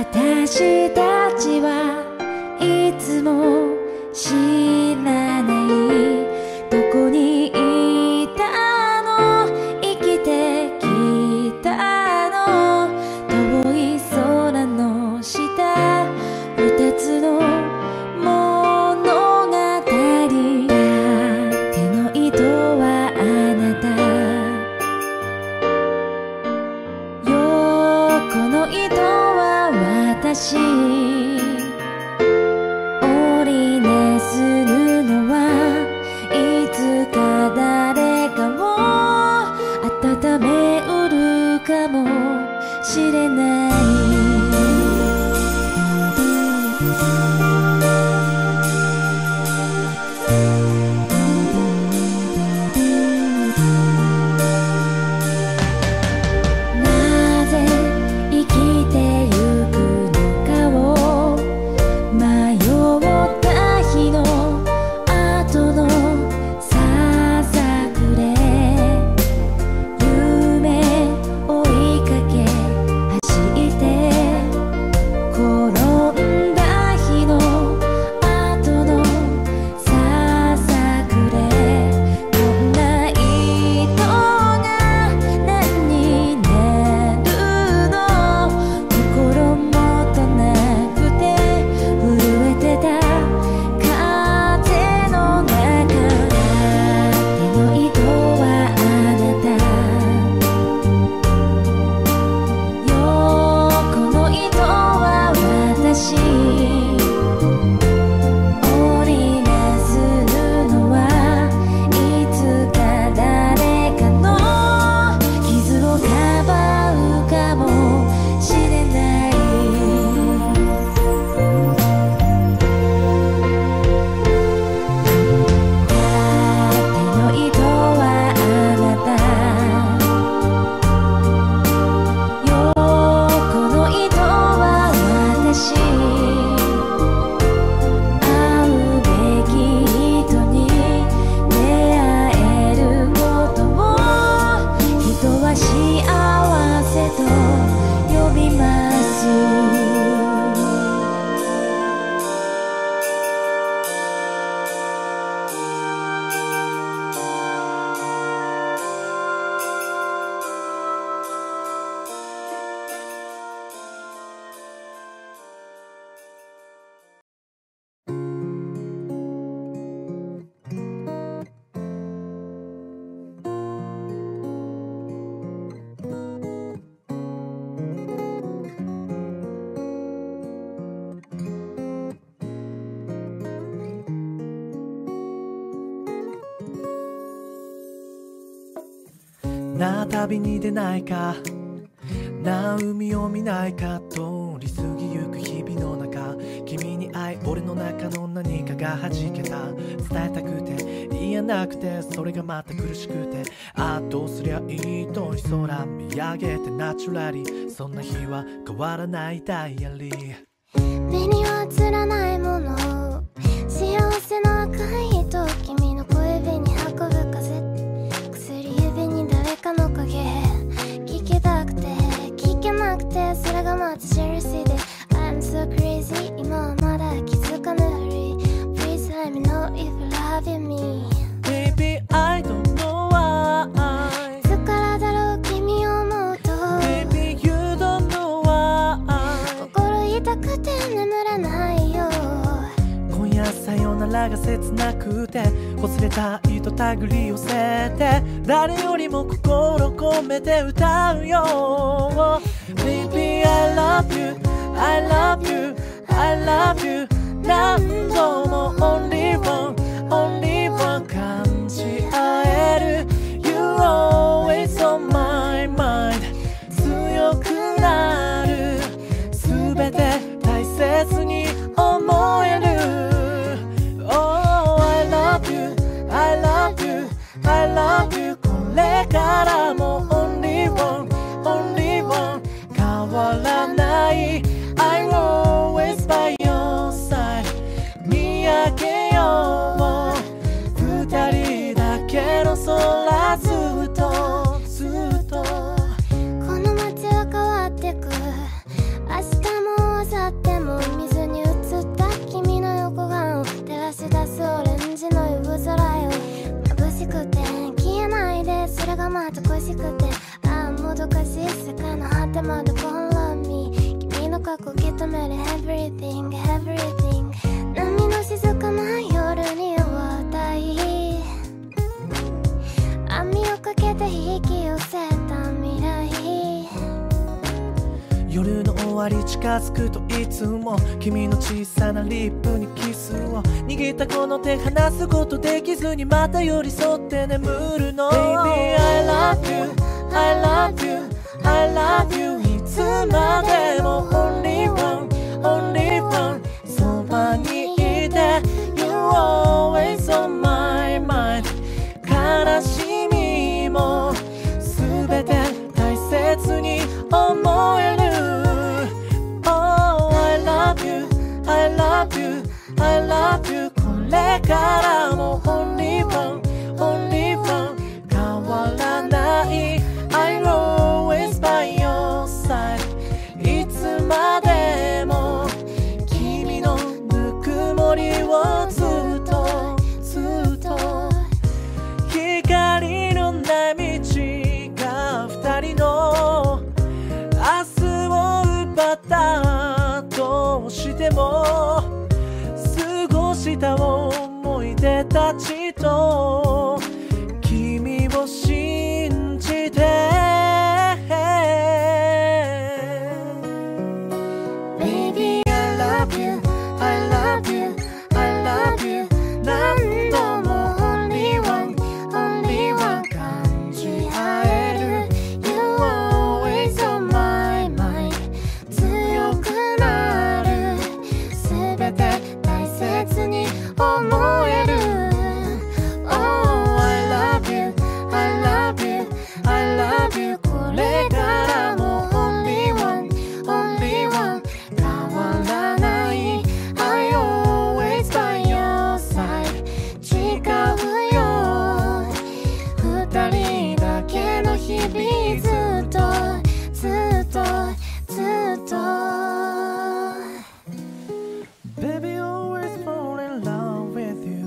私たちはいつも知らないどこにいたの生きてきたの遠い空の下二つの物語手の糸はあなた横の糸は私織りなす布はいつか誰かを温めうるかもしれないなぜ生きてゆくのかを迷った日の後のささくれ夢追いかけ走って転んだ日の後のささくれこんな糸が何になるの心もとなくて震えてた風の中手の糸はあなた横の糸は私織りなす布はいつか誰かの傷をかばうかもしれない手の糸はあなた横の糸は私会うべき人に出会えることを人は幸せと呼びますなあ旅に出ないかなあ海を見ないか通り過ぎゆく日々の中君に会い俺の中の何かが弾けた伝えたくて言えなくてそれがまた苦しくてああどうすりゃいいと空見上げてナチュラリーそんな日は変わらないダイアリー目には映らないもの幸せの赤い糸君の小指に運ぶ風薬指に誰かの影聞きたくて聞けなくてそれがまたジェルシーで I'm so crazy 今はまだ気づかぬふり Please let me know if you love me Baby I don't know why いつからだろう君を思うと Baby you don't know why 心痛くて眠れないよ今夜さよならが切なくて忘れた糸手繰り寄せて誰よりも心込めて歌うよ Baby I love you I love you I love you 何度も Only one Only one 感じ合える You're always on my mind 強くなる全て大切に思える Oh I love you I love you I love you これからも Only one Only one 変わらない I'm always by your side 見上げよう二人だけの空深く受け止める Everything Everything 波の静かな夜にはたい網をかけて引き寄せた未来夜の終わり近づくといつも君の小さなリップにキスを握ったこの手離すことできずにまた寄り添って眠るの Baby I love you I love you I love you いつまでも Only one Only one そばにいて You're always on my mind 悲しみもすべて大切に思える Oh I love you I love you I love you これからも Only one Only one 変わらない I'm always by your side いつまでも君のぬくもりをずっとずっと光のない道が二人の明日を奪ったとしても過ごした思い出たちと君を信じて Baby I love you I love you I love you 何度も Only one Only one 感じ合える You're always on my mind 強くなる全て大切に思える Oh I love you I love you I love you これからも Only one Only one 変わらない I always by your side 誓うよ二人だけの日々ずっとずっとずっと Baby always fall in love with you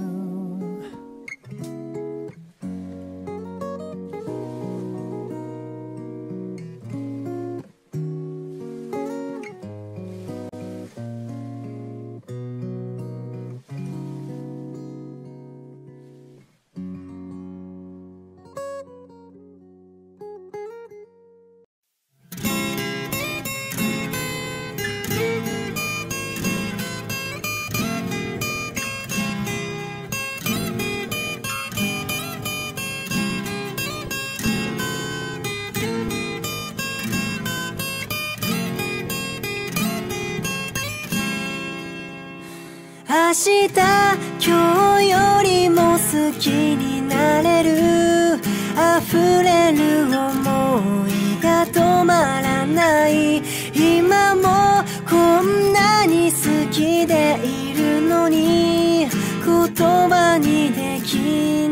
明日今日よりも好きになれる溢れる想いが止まらない今もこんなに好きでいるのに言葉にでき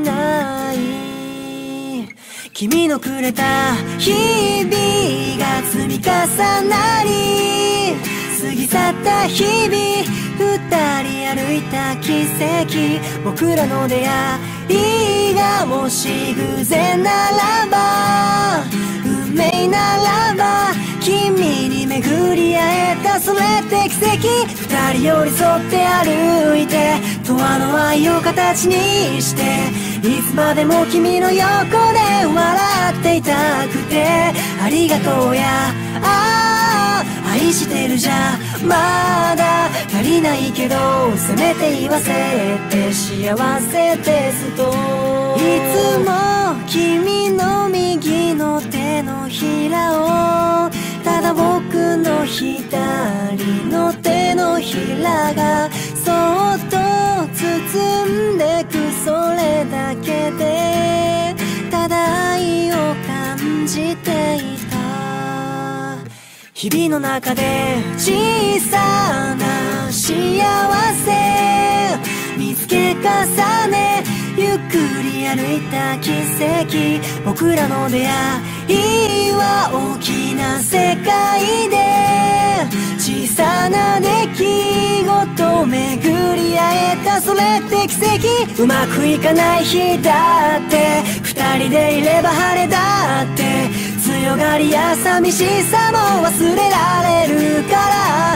ない君のくれた日々が積み重なり過ぎ去った日々二人歩いた奇跡僕らの出会いがもし偶然ならば運命ならば君に巡り会えたそれって奇跡二人寄り添って歩いて永遠の愛を形にしていつまでも君の横で笑っていたくてありがとうや愛してるじゃまだ足りないけどせめて言わせて幸せですといつも君の右の手のひらをただ僕の左の手のひらがそっと包んでくそれだけでただ愛を感じていた日々の中で小さな幸せ見つけ重ねゆっくり歩いた奇跡僕らの出会いは大きな世界で小さな出来事巡り会えたそれって奇跡うまくいかない日だって二人でいれば晴れだって強がりや寂しさも忘れられるから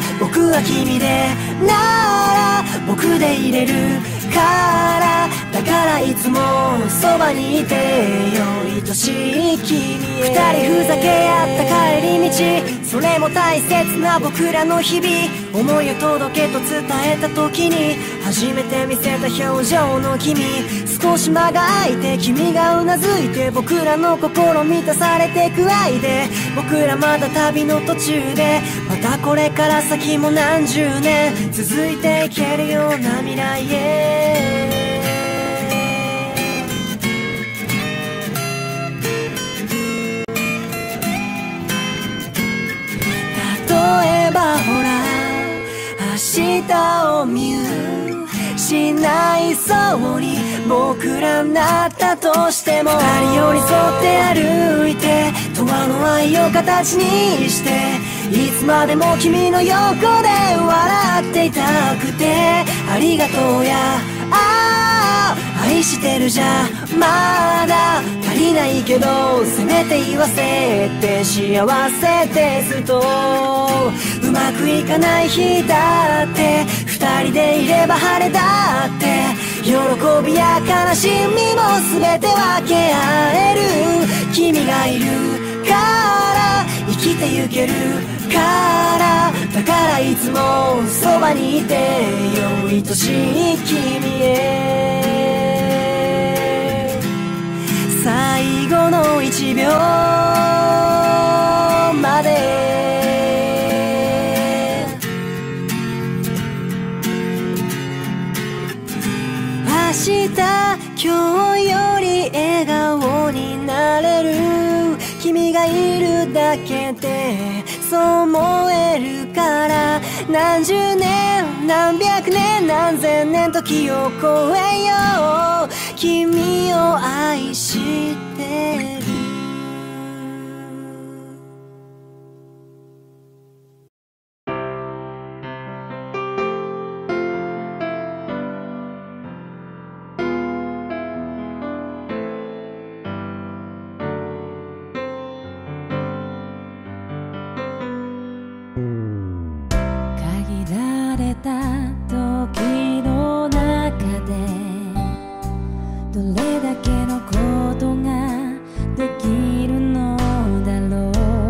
は君でなら僕でいれるからだからいつもそばにいてよ愛しい君へ。二人ふざけ合った帰り道、それも大切な僕らの日々。思いを届けと伝えた時に初めて見せた表情の君。少し間が空いて君がうなずいて僕らの心満たされてく愛で、僕らまだ旅の途中でまたこれから先も何十年続いていけるような未来へ。例えばほら明日を見失いそうに僕らなったとしても、二人寄り添って歩いて永遠の愛を形にしていつまでも君の横で笑っていたくて、ありがとうや愛してるじゃまだ足りないけどせめて言わせて幸せですと。うまくいかない日だって二人でいれば晴れだって喜びや悲しみも全て分け合える。君がいるから生きてゆけるからだからいつもそばにいてよ愛しい君へ。最後の1秒まで明日今日より笑顔になれる君がいるだけでそう思えるから、何十年何百年何千年時を超えよう君を愛してる。 時の中でどれだけのことができるのだろう。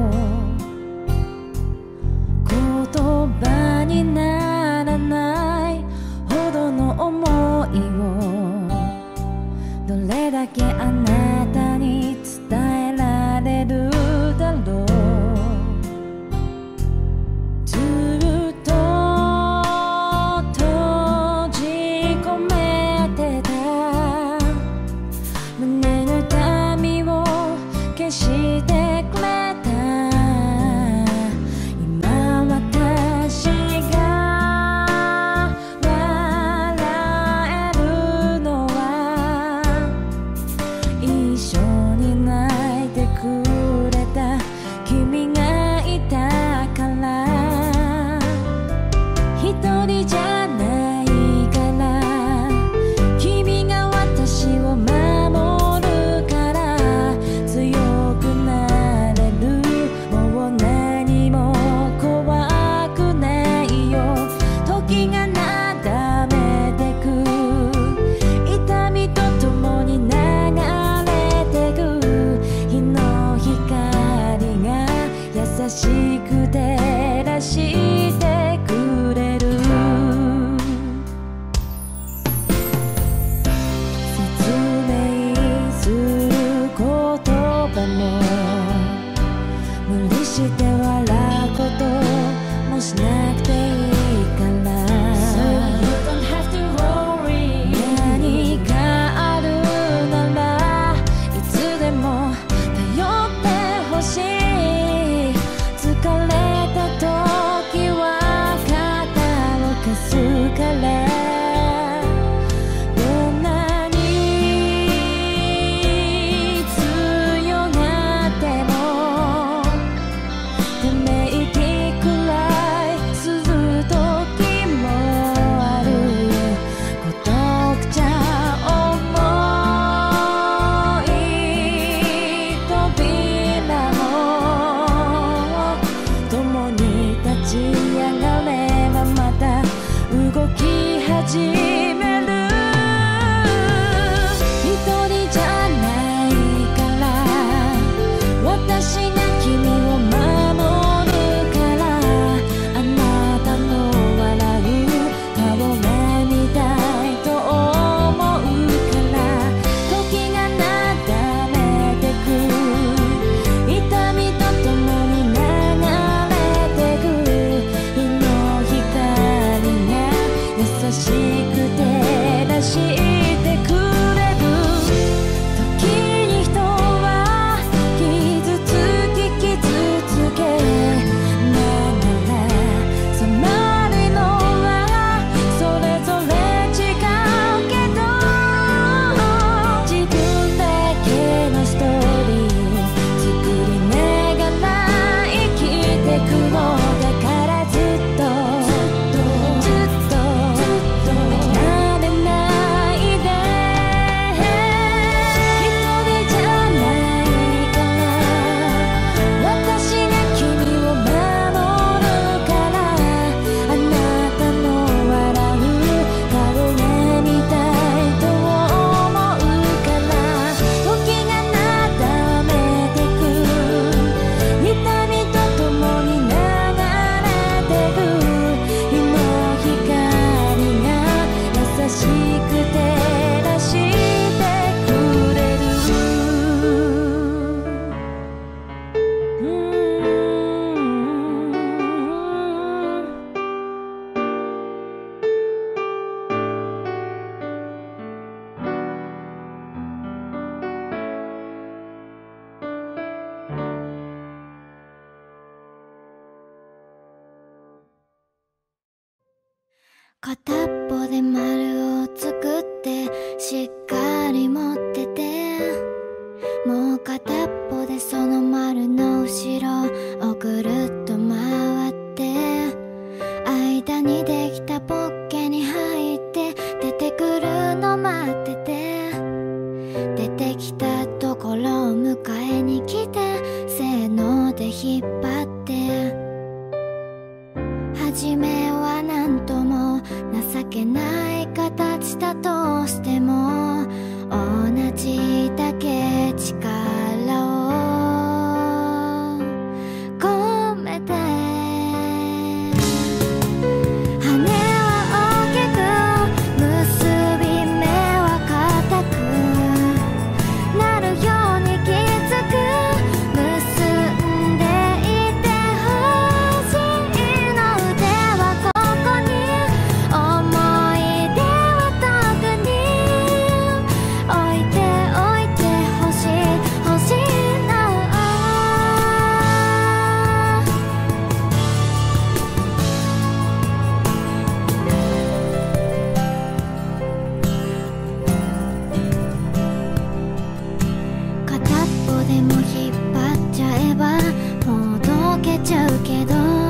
言葉にならないほどの思いをどれだけあなたに伝えられるだろう。 動き始める。一人じゃないから私が君を守るから、あなたの笑う顔が見たいと思うから、時がなだめてく、痛みとともに流れてく、日の光が優しく照らしてくれる。時に人は傷つき傷つけながら、染まるのはそれぞれ違うけど、自分だけのストーリー作りながら生きてくのだから、ずっと諦めないで。一人じゃないから私が君を守るから、あなたの笑う顔が見たいと思うから、時がなだめてく、痛みとともに流れてく、日の光が優しく照らしてくれる。 片っぽで丸を作ってしっかり持ってて、もう片っぽでその丸の後ろをぐるっと回って、間にできたポッケに入って出てくるの待ってて、出てきたところを迎えに来て、せーので引っ張って、初めはなんとも情けない形だとしても、同じだけ力を込めて、羽は大きく結び目は固くなるようにきつく結んでいてほしいの。腕はここに、思い出は特に置いてほしいの。片っぽでも引っ張っちゃえばもう溶けちゃうけど、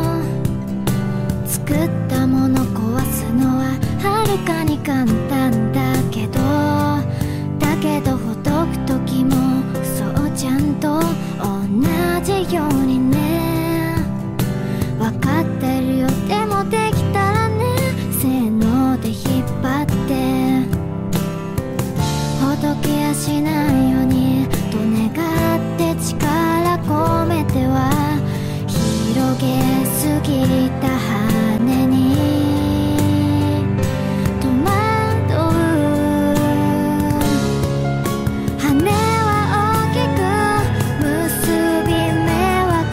作ったもの壊すのははるかに簡単だけど、だけどほどく時もそうちゃんと同じようにね。わかってるよ、でもできたらね、せーので引っ張ってほどけやしないようにと願って力込めては、広げすぎた羽に戸惑う。羽は大きく結び目は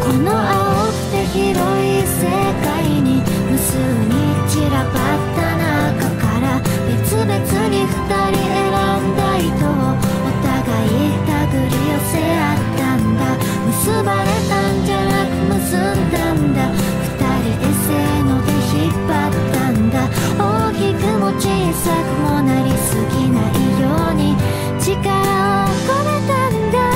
この青くて広い世界に無数に散らばった中から別々に二人選んだ糸をお互い手繰り寄せ合ったんだ。結ばれたんじゃなく結んだんだ。二人でせーので引っ張ったんだ。大きくも小さくもなりすぎないように力を込めたんだ。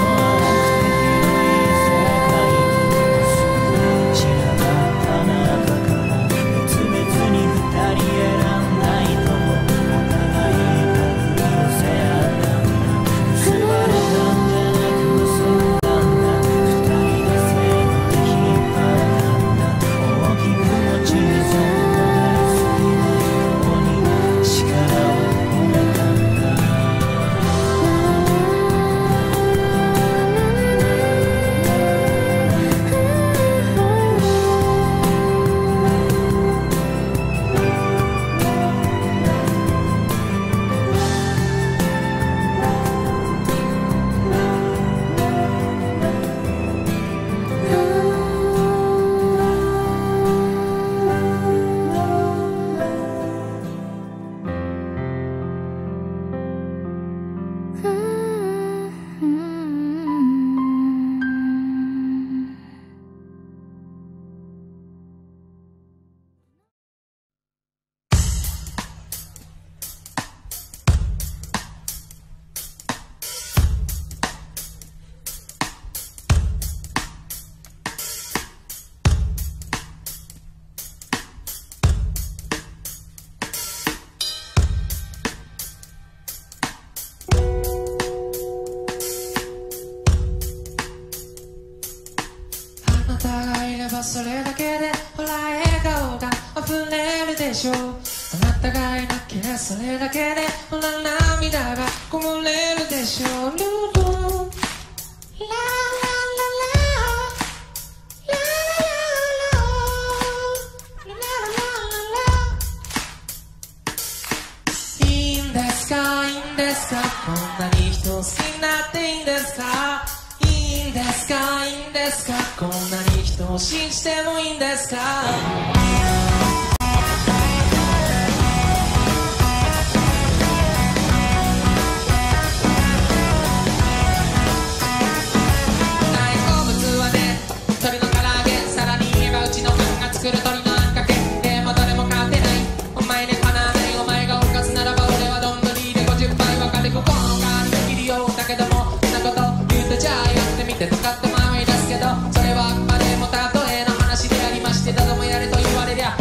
それだけでほら笑顔が溢れるでしょう。あなたがいなければそれだけでほら涙がこぼれるでしょう。ルルララララいいんですかいいんですかこんなに人好きになっていいんですかいいんですかいいんですかこんなに人を信じてもいいんですか大好物はね鶏の唐揚げさらに言えばうちの勘が作る鶏のあんかけでもどれも勝てないお前にかなわないお前がおかずならば俺はどんどりで50杯分かれここの代わりできるよだけどもそんなこと言うとじゃあやってみてとかって迷い出すけどそれはあくまでも例えの話でありましてどうもやれと言われりゃ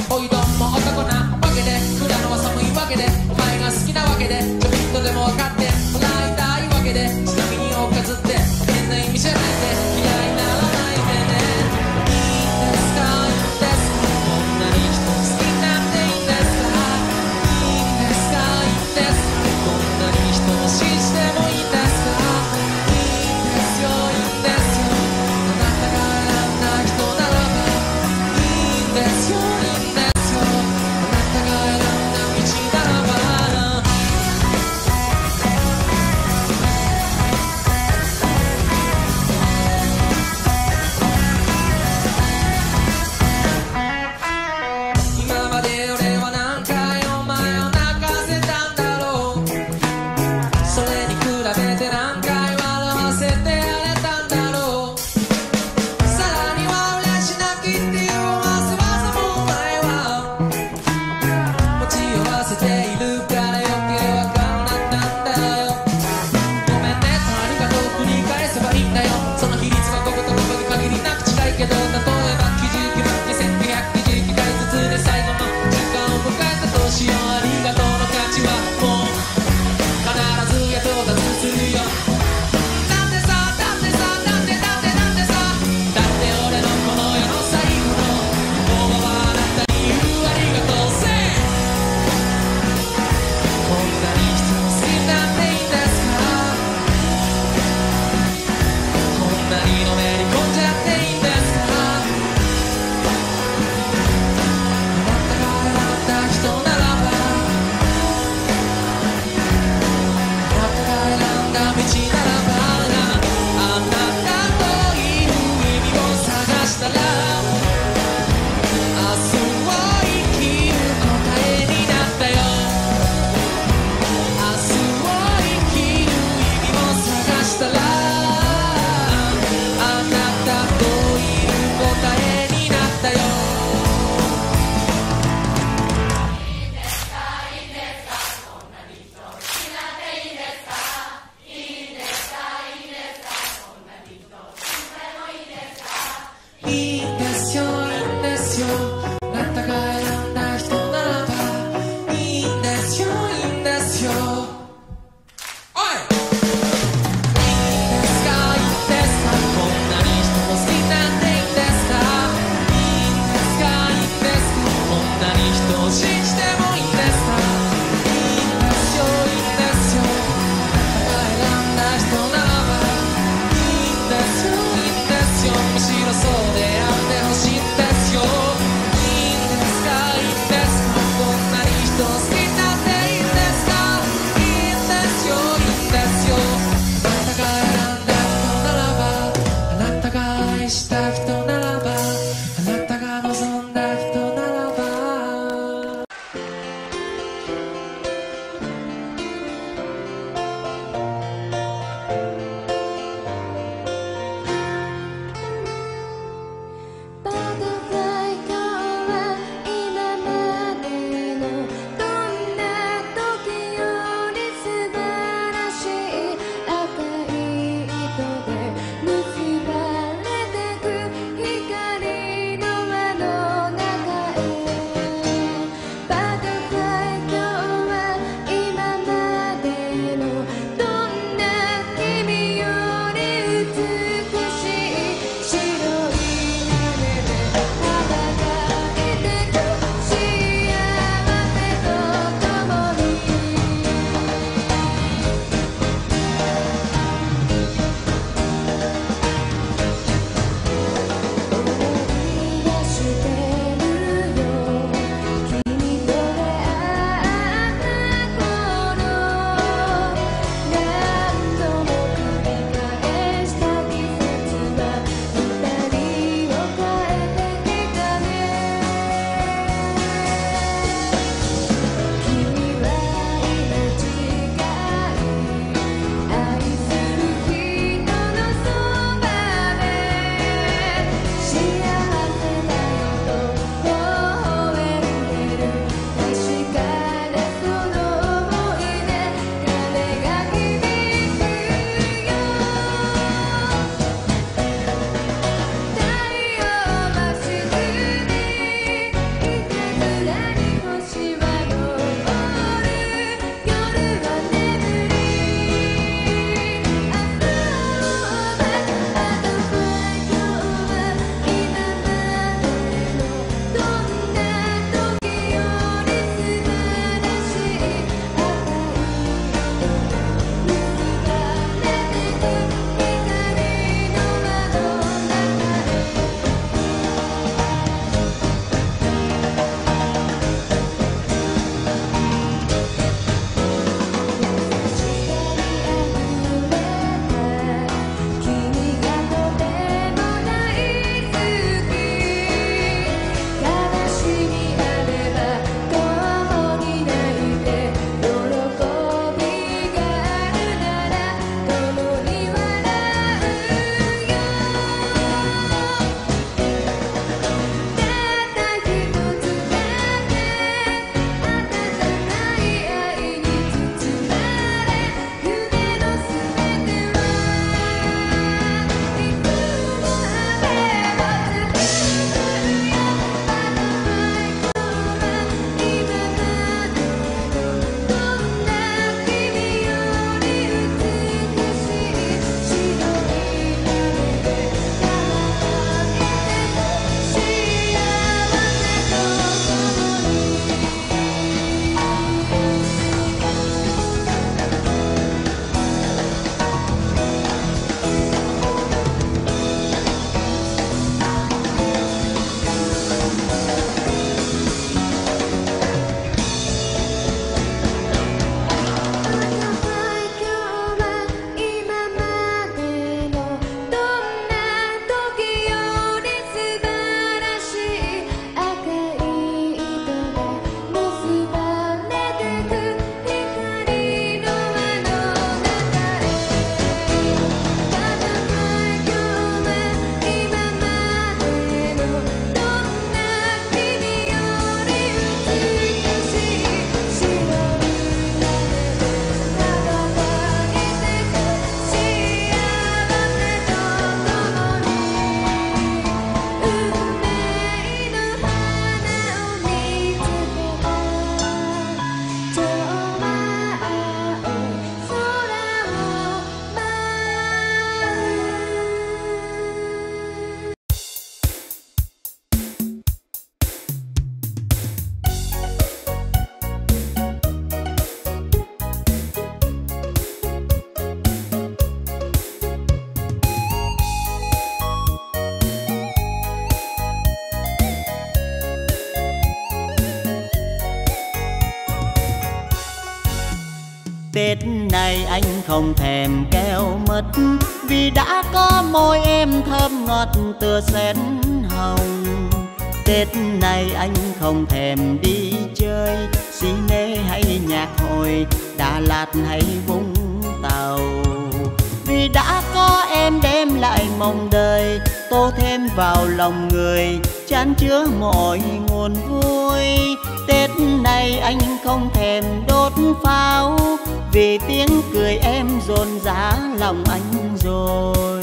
Tết này anh không thèm keo mật, vì đã có môi em thơm ngọt tựa sen hồng. Tết này anh không thèm đi chơi Cine hay nhạc hội, Đà Lạt hay Vũng Tàu, vì đã có em đem lại mong đời, tô thêm vào lòng người, chan chứa mọi nguồn vui. Tết này anh không thèm đốt pháo, vì tiếng cười em dồn dã lòng anh rồi.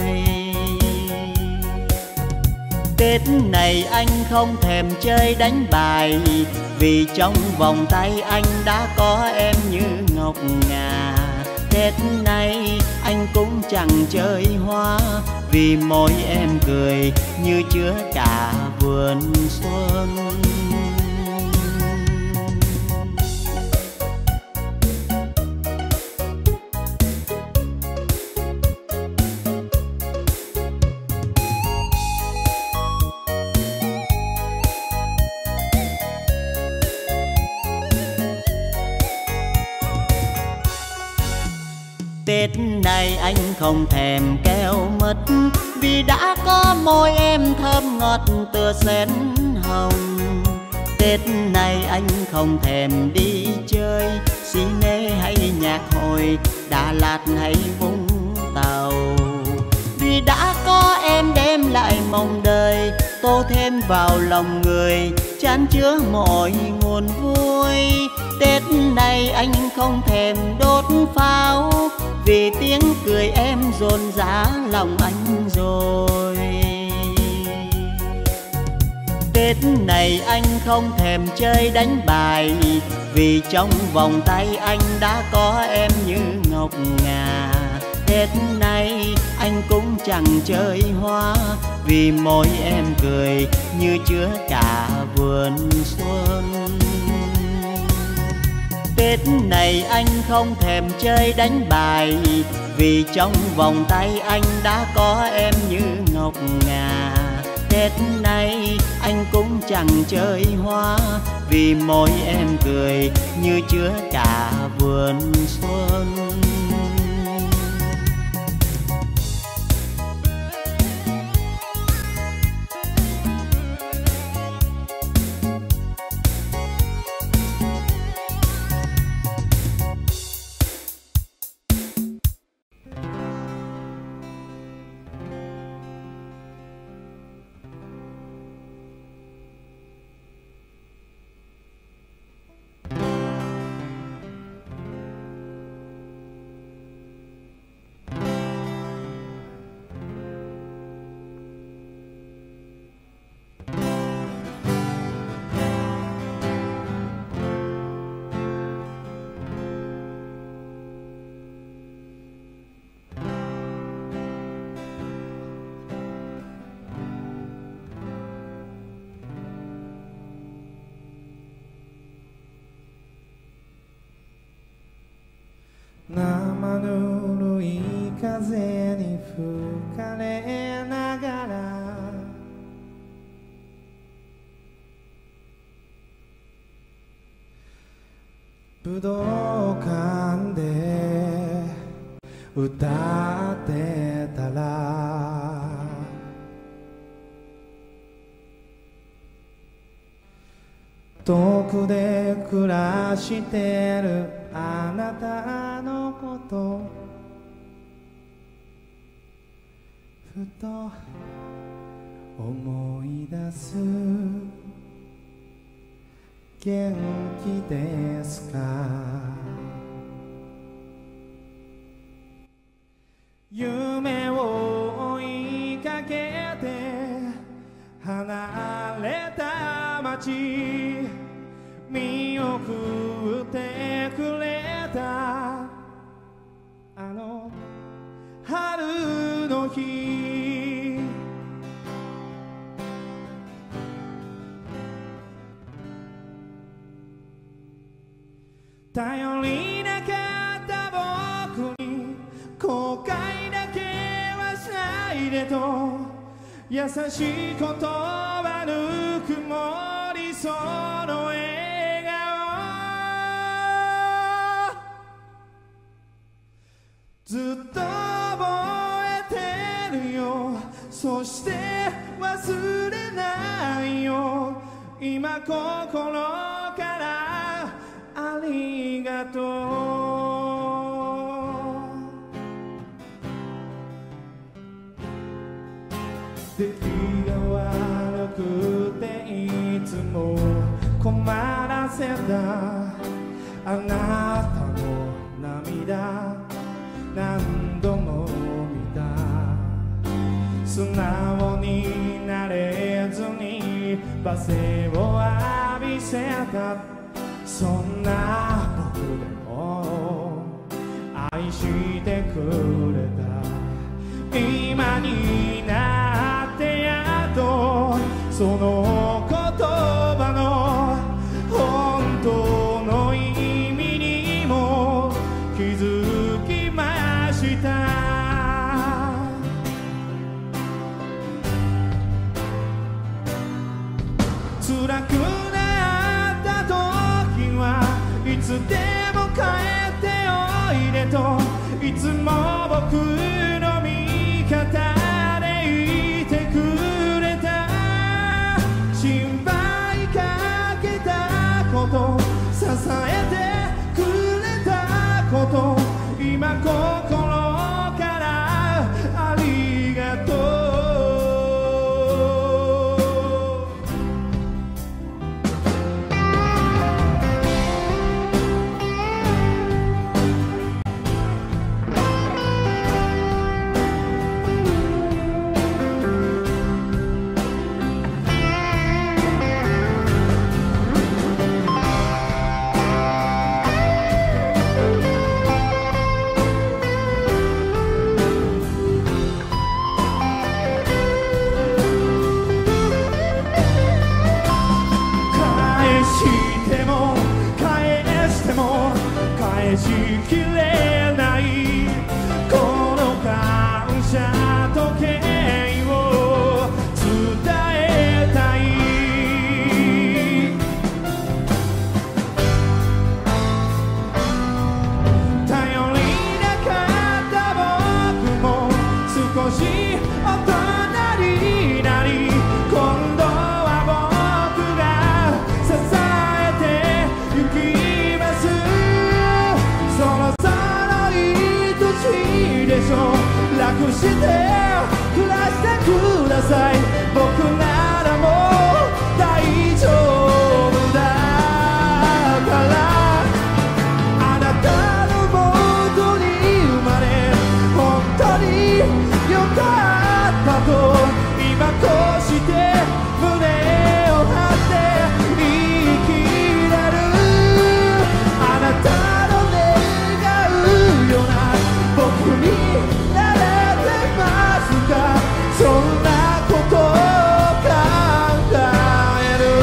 Tết này anh không thèm chơi đánh bài, vì trong vòng tay anh đã có em như ngọc ngà. Tết này anh cũng chẳng chơi hoa, vì môi em cười như chứa cả vườn xuân. Tết này anh không thèm keo mật, vì đã có môi em thơm ngọt tựa sen hồng. Tết này anh không thèm đi chơi Cine hay nhạc hội, Đà Lạt hay Vũng Tàu, vì đã có em đem lại mong đời, tô thêm vào lòng người, chan chứa mọi nguồn vui. Tết này anh không thèm đốt pháo, vì tiếng cười em dồn dã lòng anh rồi. Tết này anh không thèm chơi đánh bài, vì trong vòng tay anh đã có em như ngọc ngà. Tết này anh cũng chẳng chơi hoa, vì môi em cười như chứa cả vườn xuân. Tết này anh không thèm chơi đánh bài, vì trong vòng tay anh đã có em như ngọc ngà. Tết này anh cũng chẳng chơi hoa, vì môi em cười như chứa cả vườn xuân. 生ぬるい風に吹かれながら武道館で歌ってたら遠くで暮らしてるあなたのことふと思い出す元気ですか夢を追いかけて離れた街見送ってくれたあの春の日頼りなかった僕に後悔だけはしないでと優しい言葉ぬくもりその笑顔ずっと覚えてるよ、そして忘れないよ、今心からありがとう。出来が悪くていつも困らせたあなたの涙、何度も見た。素直になれずに罵声を浴びせた、そんな僕でも愛してくれた。今になってやっとその言葉の本当の意味にも気づきました。辛くなった時はいつでも帰っておいでと、いつも僕の味方でいてくれた。心配かけたこと、支えてくれたこと、今心からありがとう。返しきれないこの感謝と敬意を伝えたい。頼りなかった僕も少し大人になり、今度は僕が支えてゆきます。そろそろいい年でしょう、楽して暮らしてください。僕ならもう大丈夫だから、あなたの元に生まれ本当によかったと、今こうして胸を張って生きれる。あなた僕になれてますか、そんなことを考える。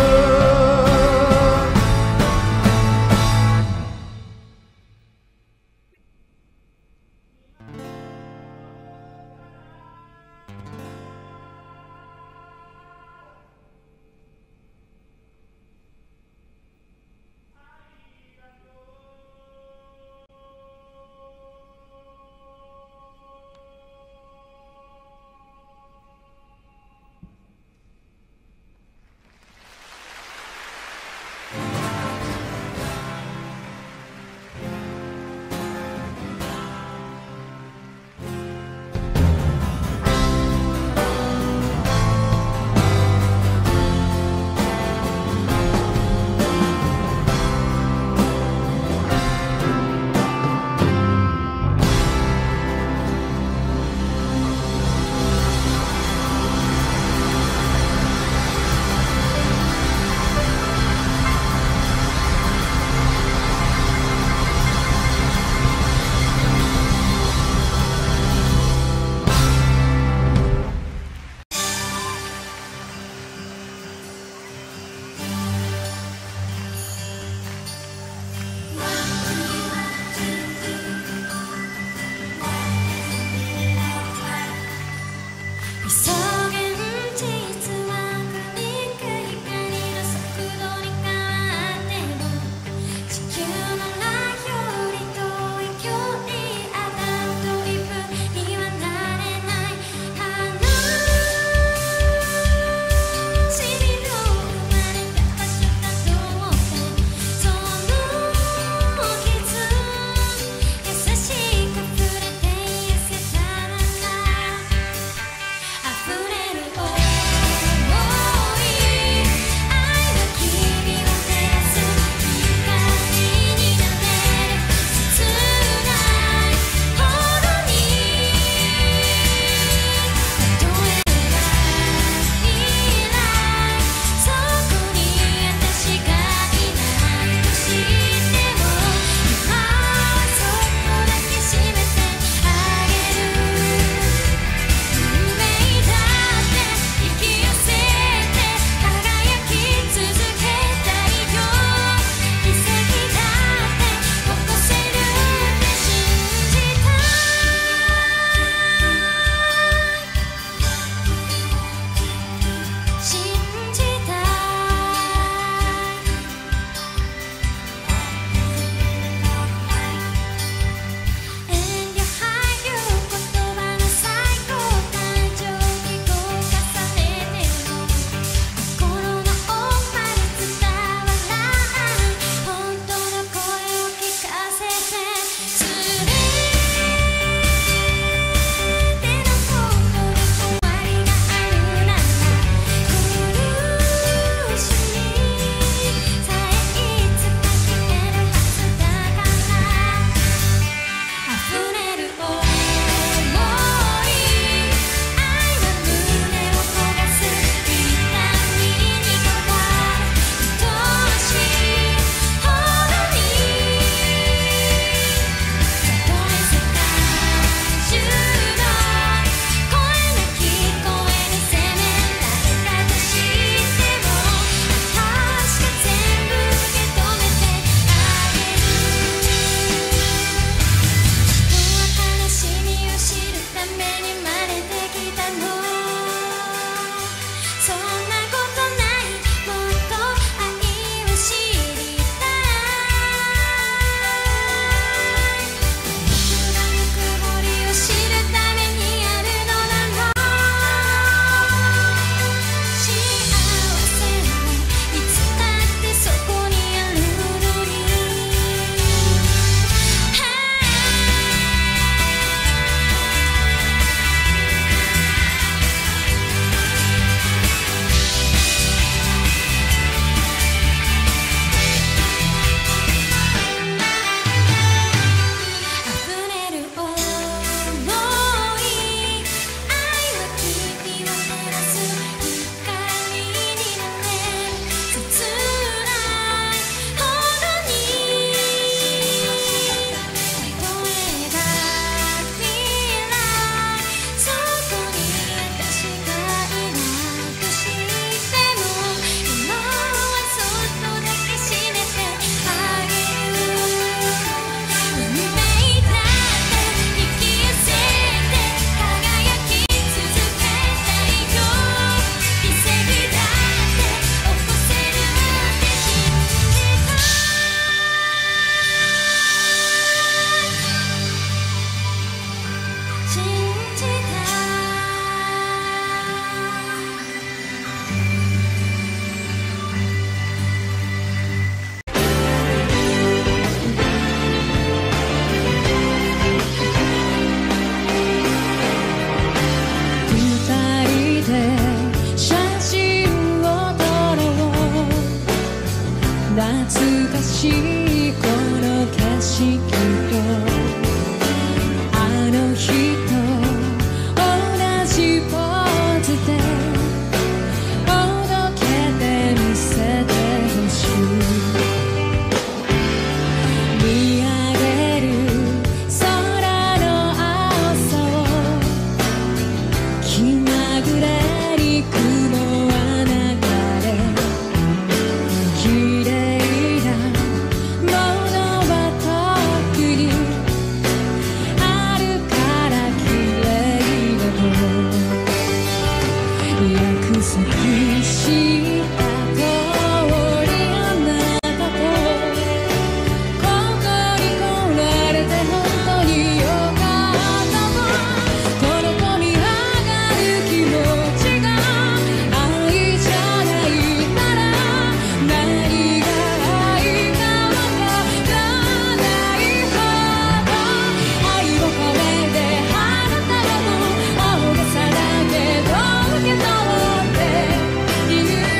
「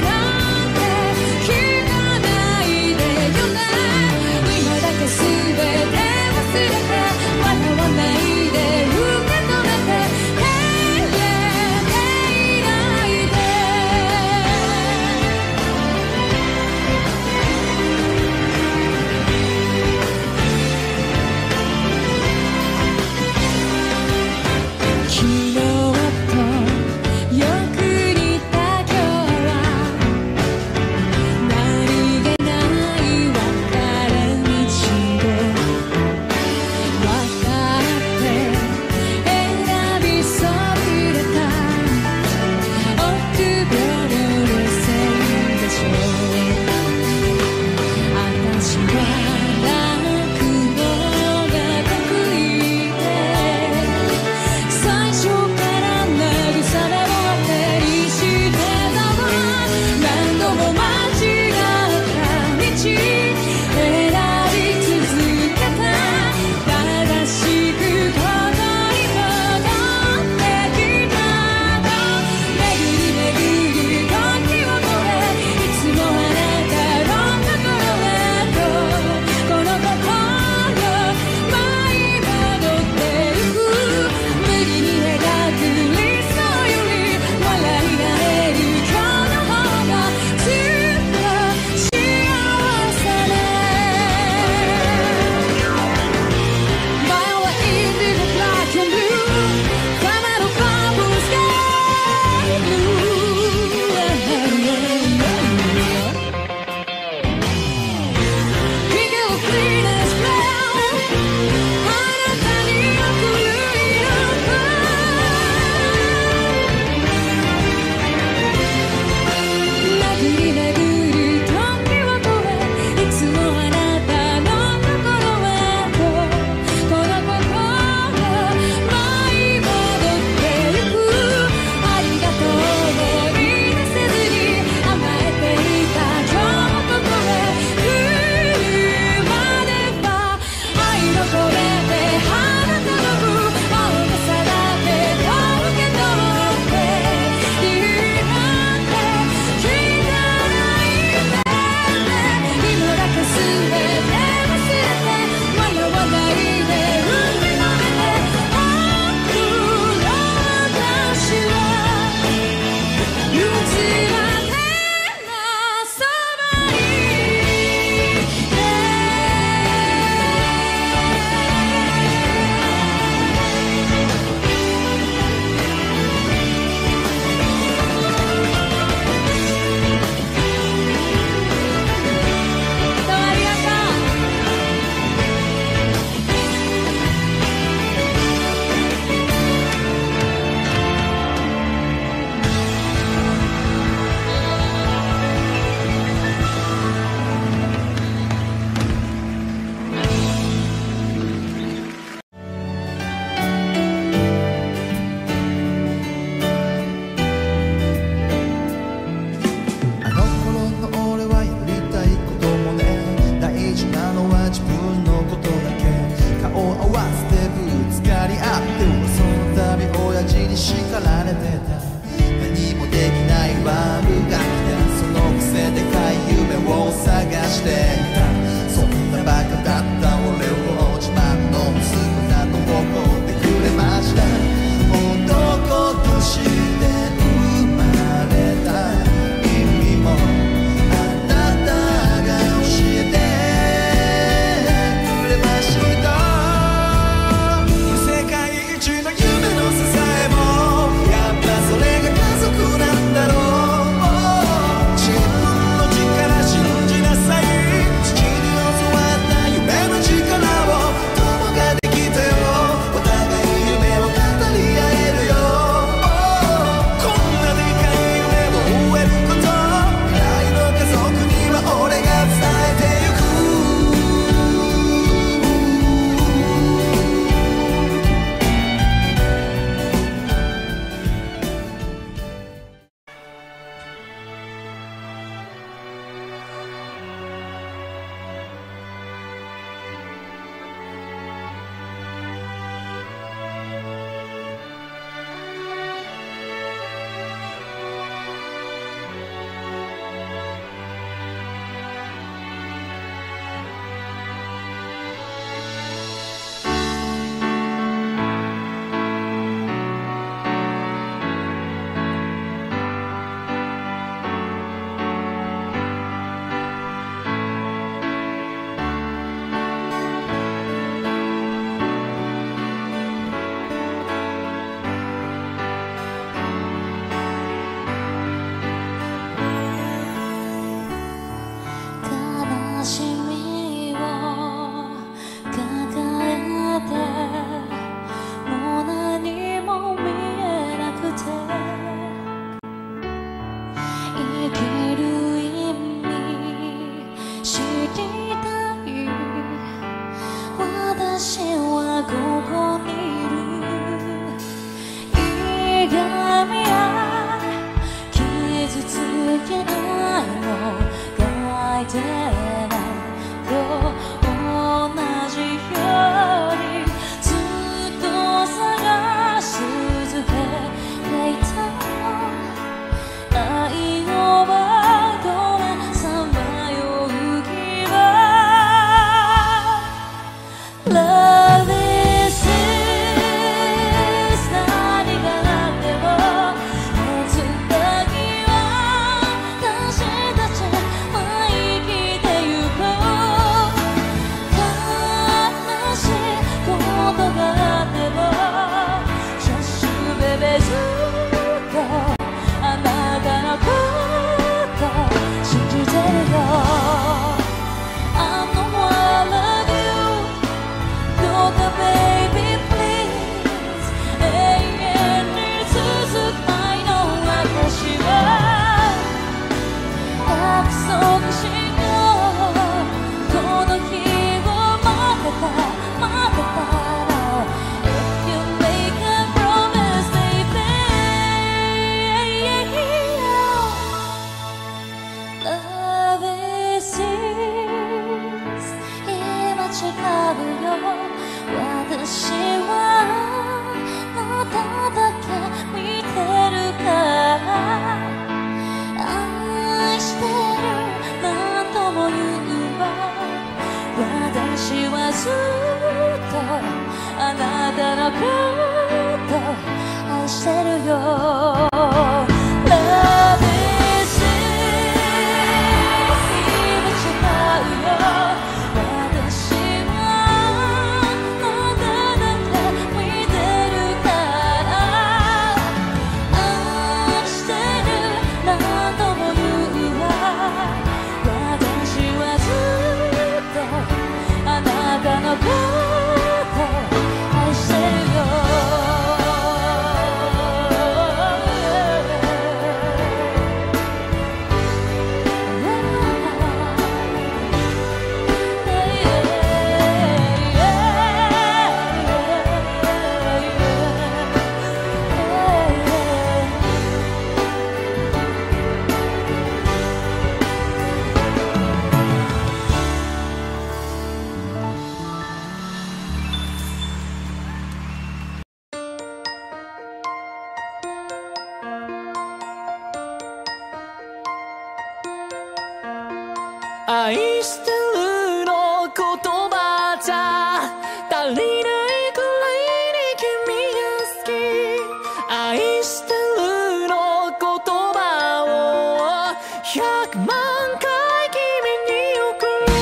愛してるの言葉じゃ足りないくらいに君が好き愛してるの言葉を100万回君に送る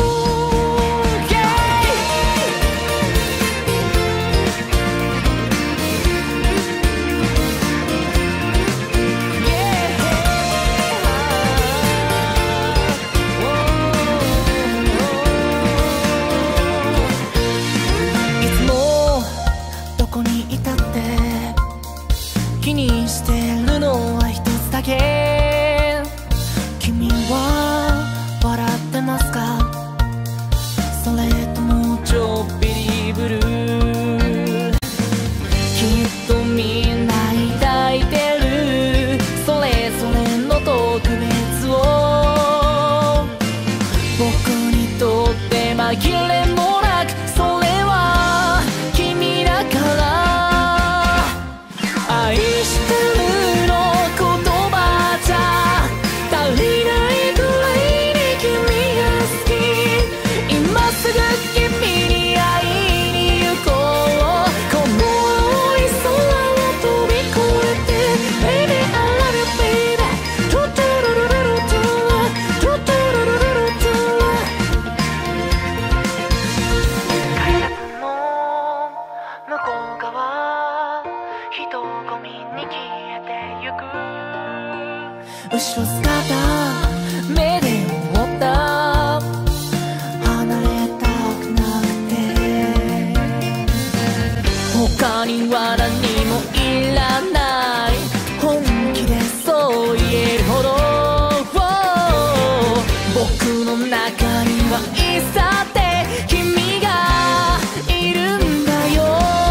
いつもどこにいたって気にしてるのは一つだけ君は笑ってますかそれともちょっぴりブルーきっとみんな抱いてるそれぞれの特別を僕にとって紛れもなくそれは君だから愛してるの言葉じゃ足りないくらいに君が好き今すぐ君に会いに行こうこの青い空を飛び越えて Baby I love you baby トゥトゥルルルルトゥラトゥトゥルルルルトゥラ改札の向こう側人混みに消えてゆく後ろ姿目で追った離れたくなって他には何もいらない本気でそう言えるほど僕の中にはいつだって君がいるんだよ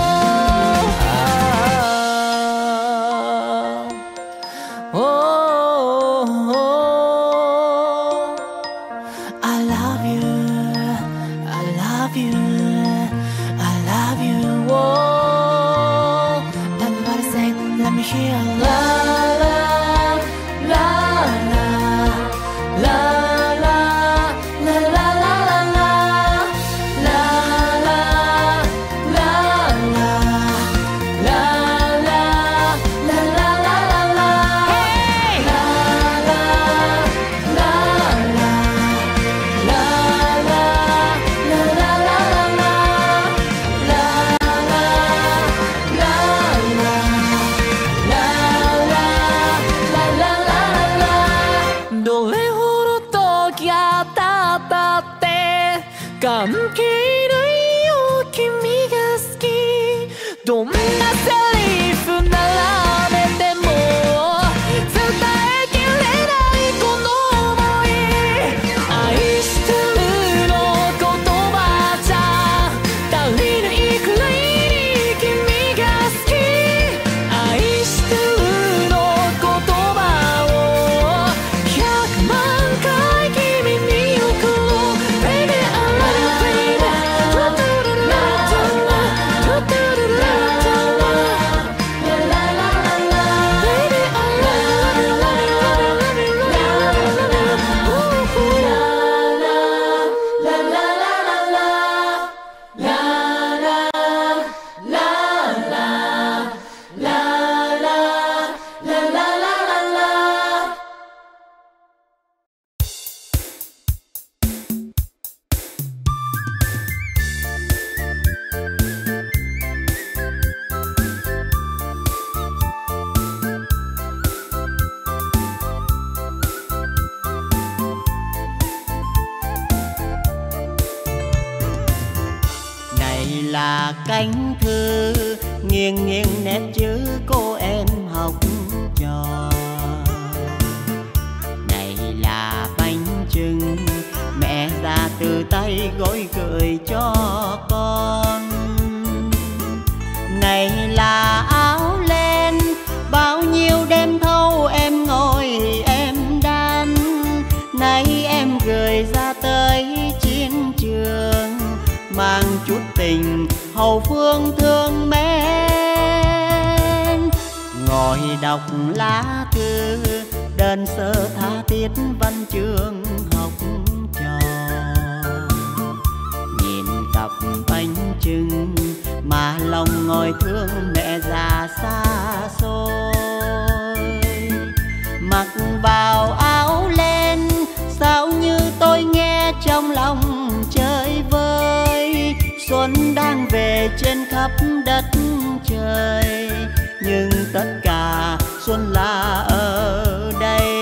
I love you I love you I love you oh everybody say let me hear la la la la la la la la la la laどれほど時が経ったって関係ないよ君が好きどんなセリフ並べても伝えきれないこの想い愛してるの言葉じゃ足りないくらいに君が好き愛してるの言葉を100万回君に送ろう Baby I love you baby トゥトゥルルルトゥラトゥトゥルルルトゥラララララ Baby I love you love you love you love you love you love you la la la la la la la la Này là cánh thư nghiêng nghiêng nét chữ cô em học trò. Này là bánh chưng mẹ ra từ tay gói gửi cho con. Này là áo len bao nhiêu đêm thâu em ngồi em đan. Nay em gửi ra tới chiến trường mang chút tình hậu phương thương mến. Ngồi đọc lá thư đơn sơ tha thiết văn chương học nỗi thương mẹ già xa xôi. Mặc vào áo len sao như tôi nghe trong lòng chơi vơi. Xuân đang về trên khắp đất trời, nhưng tất cả xuân là ở đây.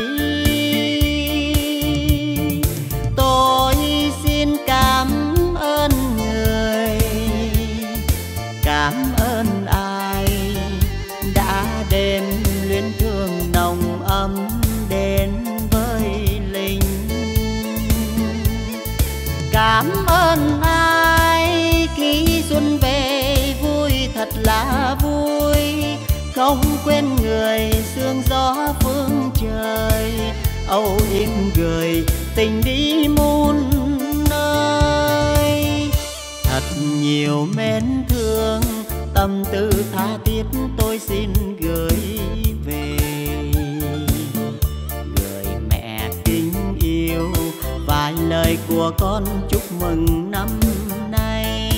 Tôi xin cảm ơn người, cảm ơn ai đã đem luyến thương nồng ấm đến với Linh. Cảm ơn ai khi xuân về vui thật là vui, không quên người sương gió phương trời. Âu yếm người tình đi muôn nơi. Thật nhiều mến thương tâm tư tha thiết tôi xin gửi về. Người mẹ kính yêu, vài lời của con chúc mừng năm nay.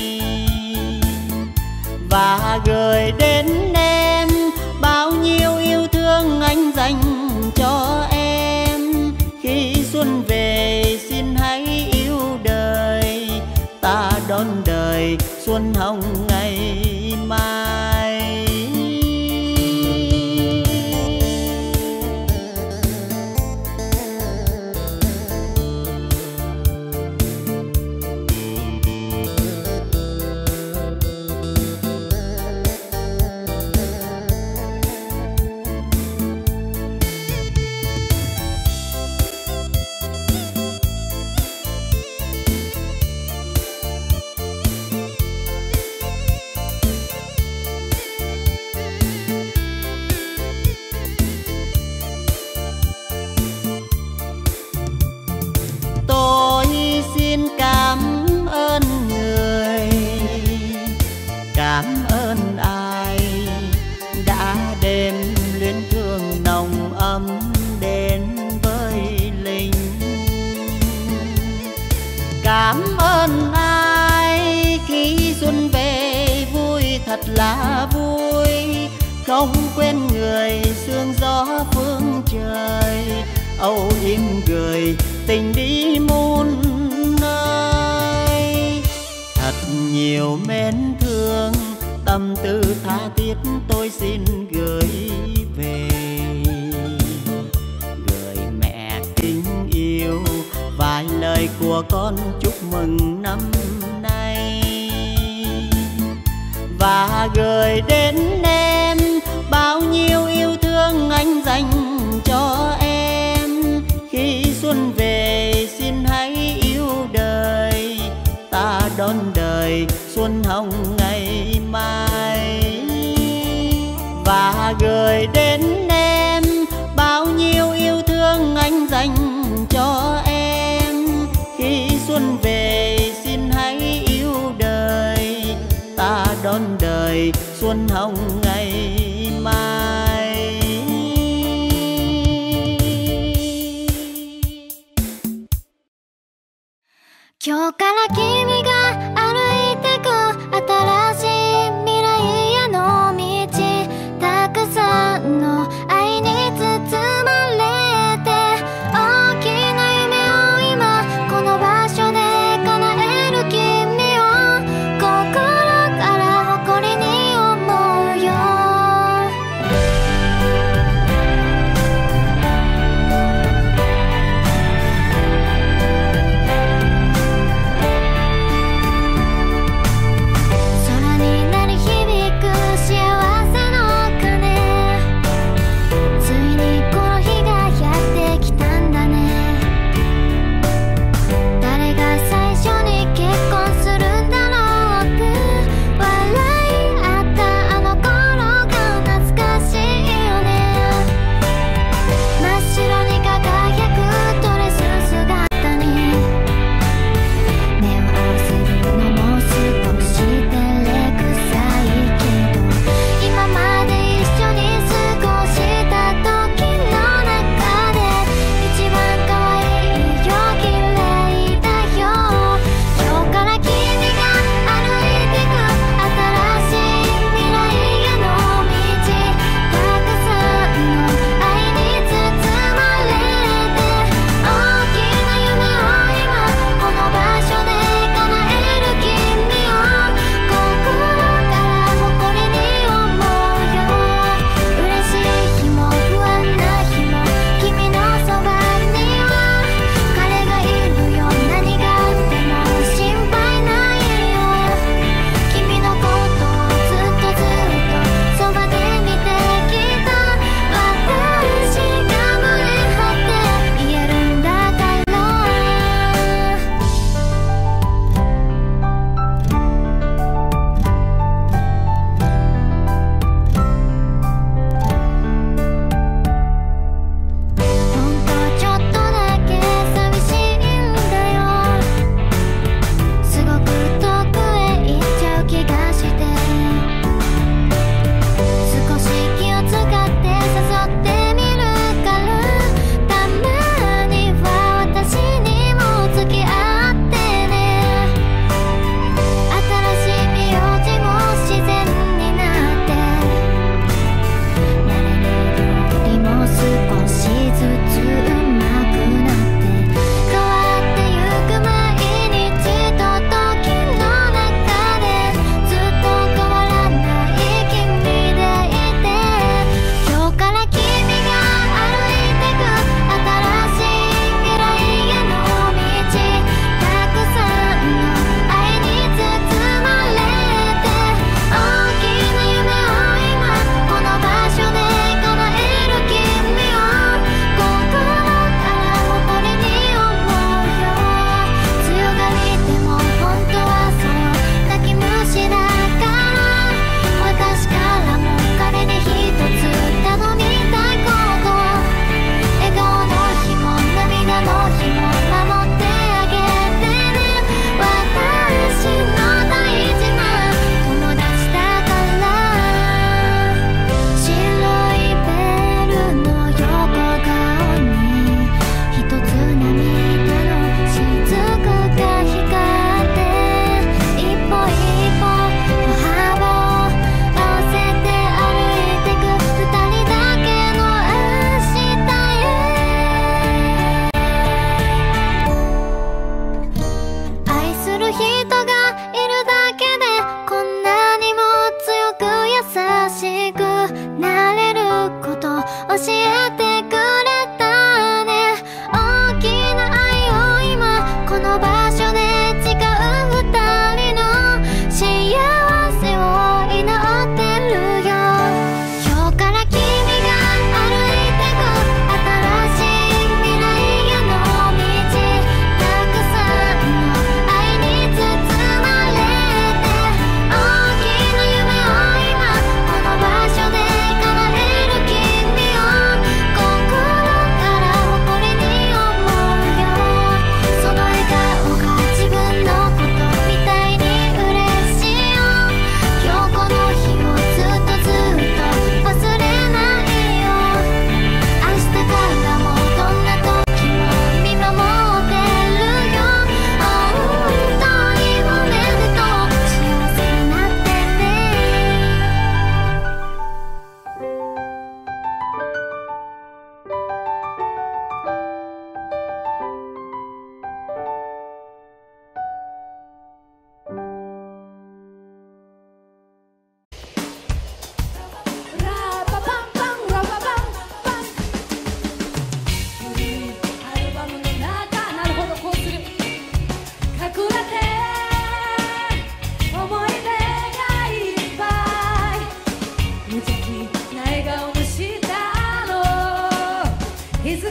Và gửi đến em bao nhiêu yêu thương anh dành cho em. Khi xuân về xin hãy yêu đời, ta đón đời xuân hồng ngày mai. Xin cảm ơn người, cảm ơn ai đã đem luyến thương nồng ấm đến với Linh. Cảm ơn ai khi xuân về vui thật là vui, không quên người sương gió phương trời. Âu yếm người tình đi muôn nơi. Thật nhiều mến thương tâm tư tha thiết tôi xin gửi về. Người mẹ kính yêu, vài lời của con chúc mừng năm nay. Và gửi đến em bao nhiêu yêu thương anh dành cho em. Khi xuân về xin hãy yêu đời, ta đón đời xuân hồng ngày mai. Và gửi đến em bao nhiêu yêu thương anh dành cho em. Khi xuân về xin hãy yêu đời, ta đón đời xuân hồng ngày mai. 今日から君が歩いてく新しい未来への道、たくさんの愛に包まれて、大きな夢を今この場所で叶える君を心から誇りに思うよ。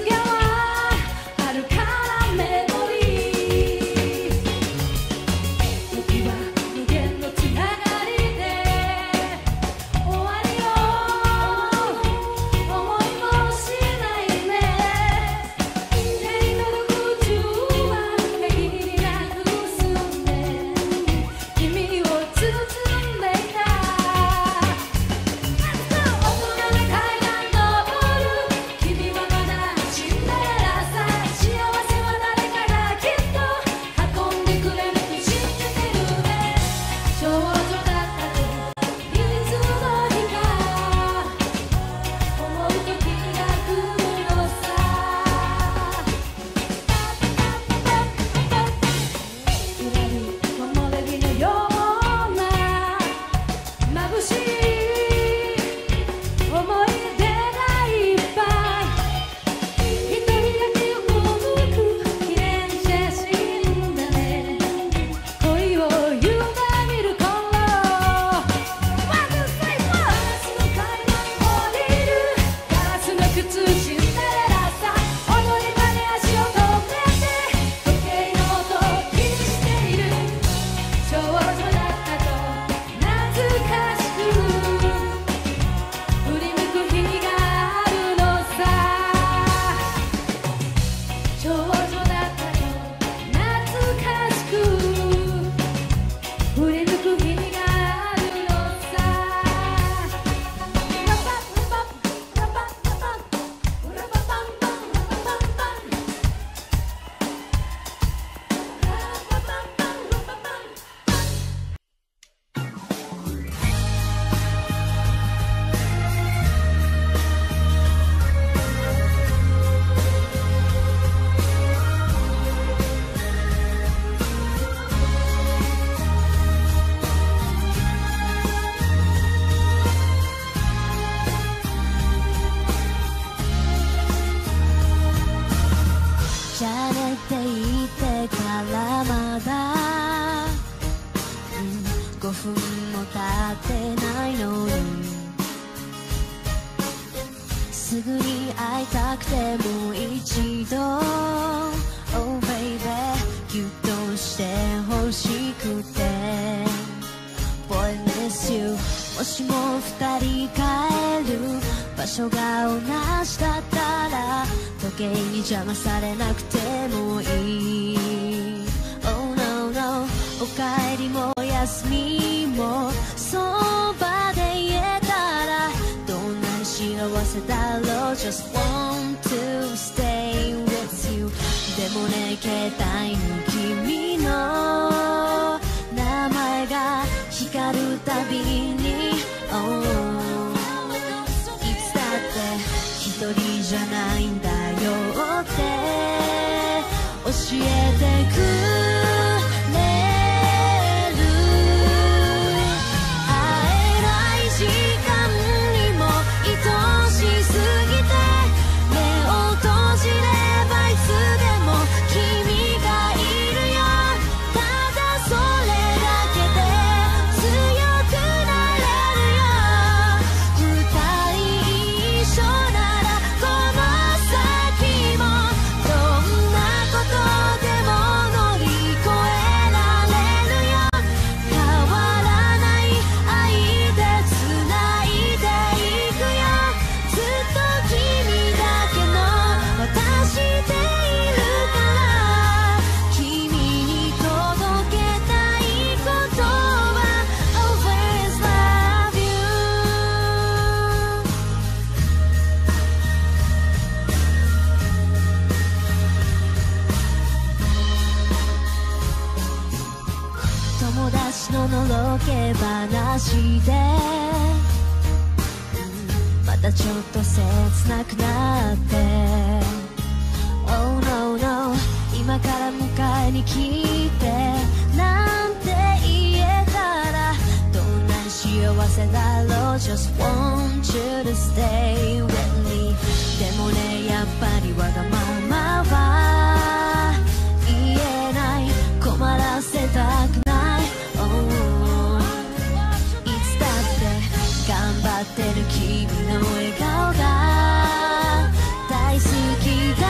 すぐに会いたくてもう一度 Oh baby ぎゅっとして欲しくて Boy miss you もしも二人帰る場所が同じだったら時計に邪魔されなくてもいい Oh no no お帰りも休みもそばで言えたらどんなに幸せだろう Just want to stay with you でもね携帯に君の名前が光るたびに、oh、いつだって一人じゃないんだよって教えてくれる会えない時間にも愛しすぎて目を閉じればいつでも君がいるよただそれだけで強くなれるよ二人一緒ならこの先もどんなことでも乗り越えられるよ変わらない愛でつないでいくよずっと君だけの私でいるから君に届けたいことは Always love you 友達ののろけ話でまたちょっと切なくなって Oh no no 今から迎えに来てなんて言えたらどんなに幸せだろう Just want you to stay with me でもねやっぱりわがままは言えない困らせたくない、oh、いつだって頑張ってる君の笑顔が大好きだ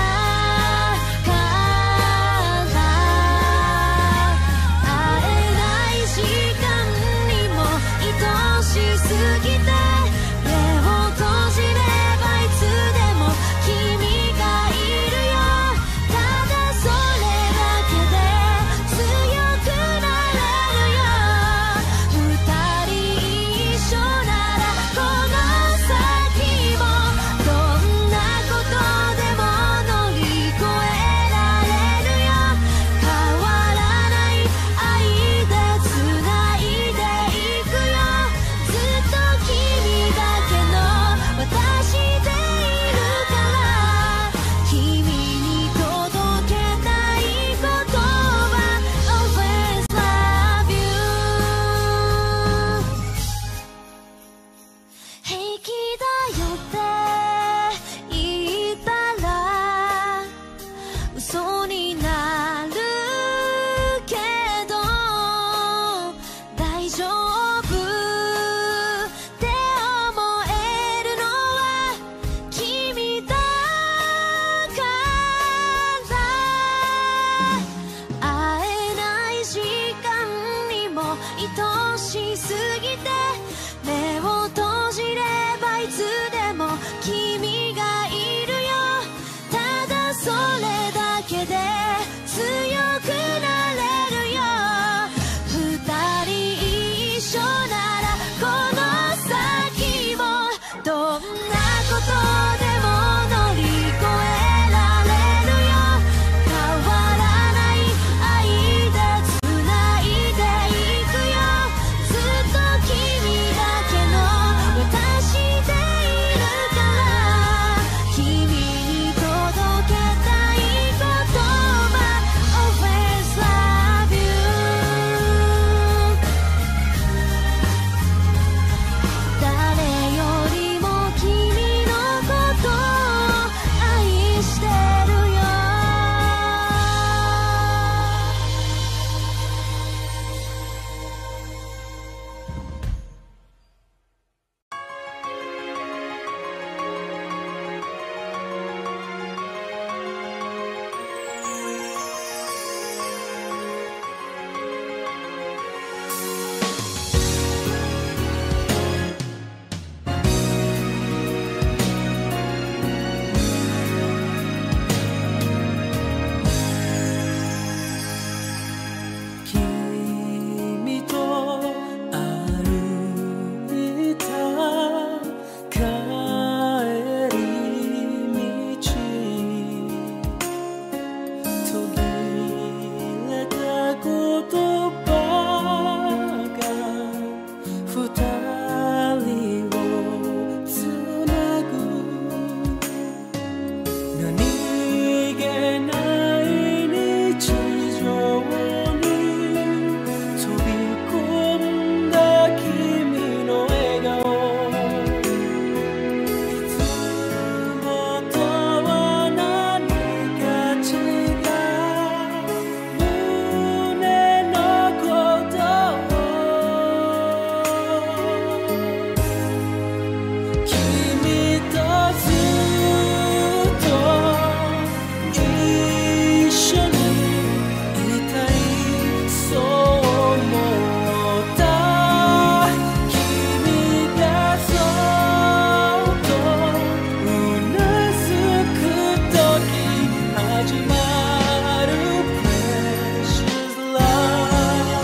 始まる Precious Love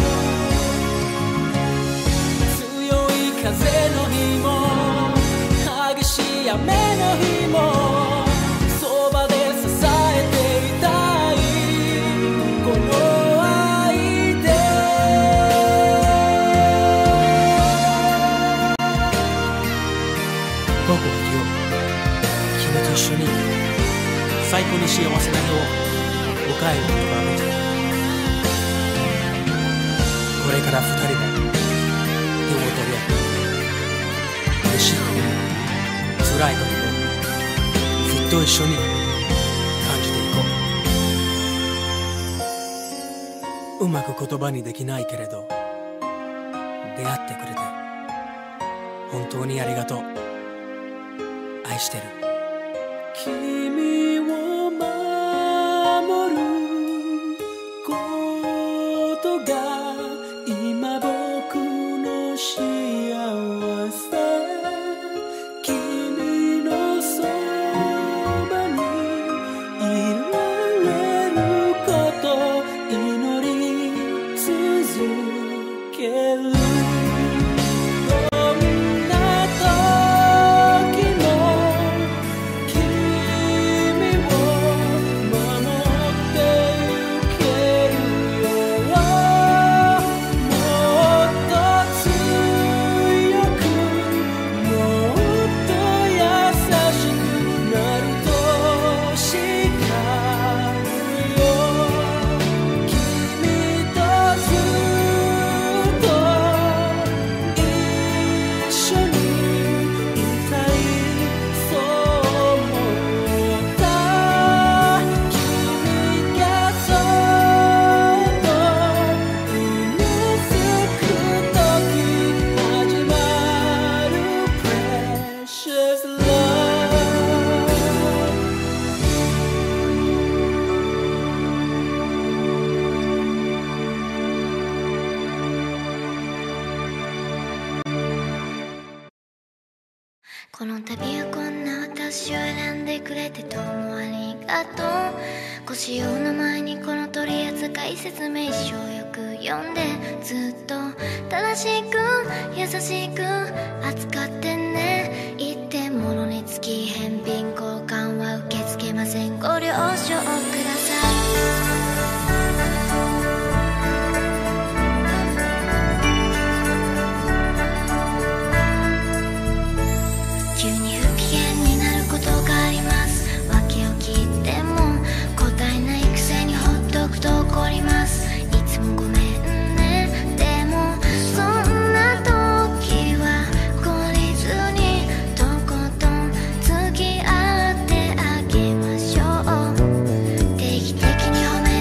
強い風の日も激しい雨の日もそばで支えていたいこの愛で僕は今日君と一緒に最高に幸せな日を迎えることができたこれから二人で手を取り合って嬉しい時も辛い時もずっと一緒に感じていこううまく言葉にできないけれど出会ってくれて本当にありがとう愛してる君を守ることが今僕の幸せ君のそばにいられること祈り続けるこの度はこんな私を選んでくれてどうもありがとうご使用の前にこの取扱説明書をよく読んでずっと正しく優しく扱ってね一点物につき返品交換は受け付けませんご了承ください急に不機嫌になることがあります訳を聞いても答えないくせにほっとくと怒りますいつもごめんねでもそんな時は懲りずにとことん付き合ってあげましょう定期的に褒め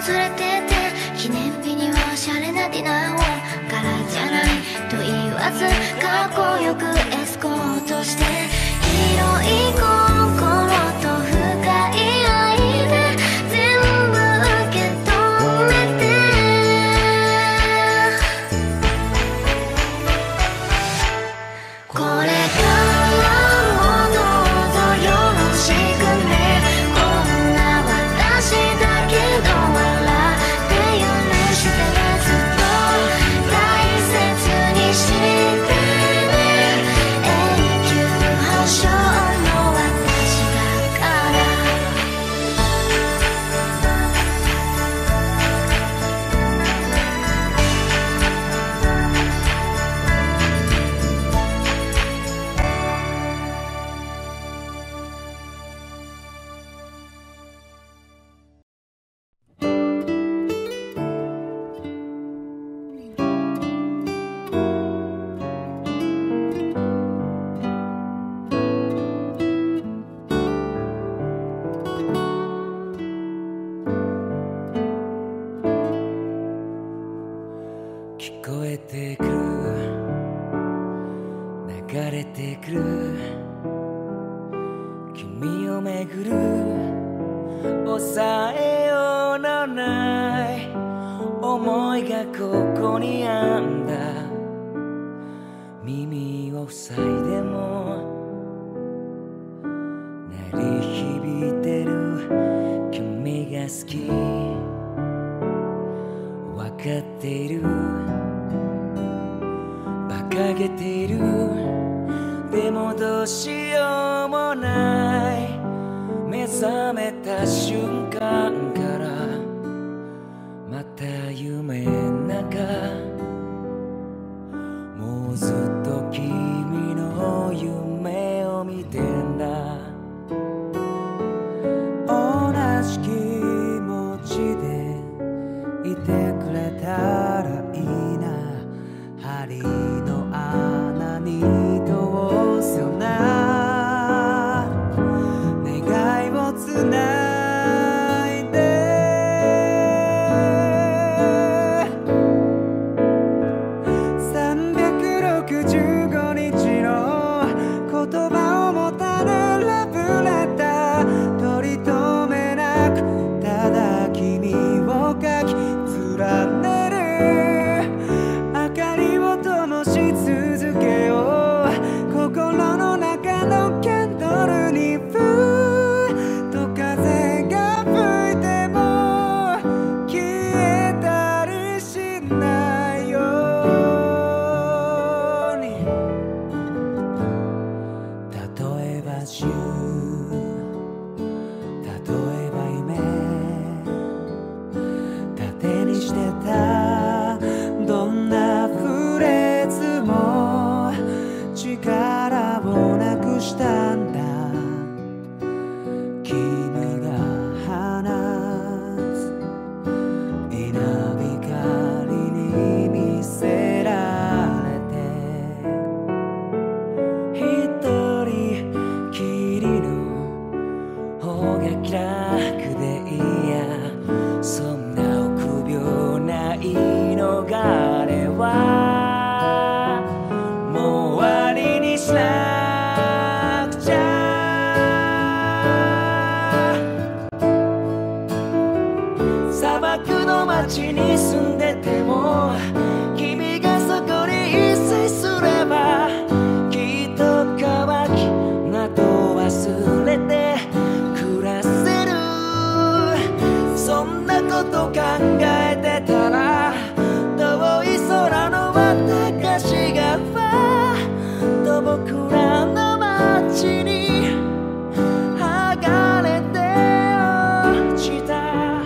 連れてって記念日にはシャレなディナーを柄じゃないと言わずかっこよくエスコートして広い心と深い愛で全部受け止めてこれからもどうぞよろしくねこんな私だけど笑って許してずっと大切にしてね永久保証の私だから聞こえてくる流れてくる君をめぐる抑えようのない思いがここにあんだ耳を塞いでも鳴り響いてる君が好きわかっている馬鹿げているでもどうしようもない目覚めた瞬間からまた夢の中もうずっと君の夢を見てんだ同じ気持ちでいてくれたらいいな針の穴に通すよな願いをつないで365日の言葉を持たぬラブレター取り留めなくただ君を書き連ねる明かりを灯し続けよう心の中のキャンドルにふーっと風が吹いても消えたりしないように例えば週例えば夢盾にしてたどんなフレーズも力をなくしたんだ君が放つ稲光に見せられて一人きりの方が気楽でいいやそんな臆病な逃れはもう終わりにしなくちゃ砂漠の街に住んでても君がそこに一切すればきっと乾きなど忘れて暮らせるそんなこと考えてたら遠い空の私がファーッと僕らの街に剥がれて落ちた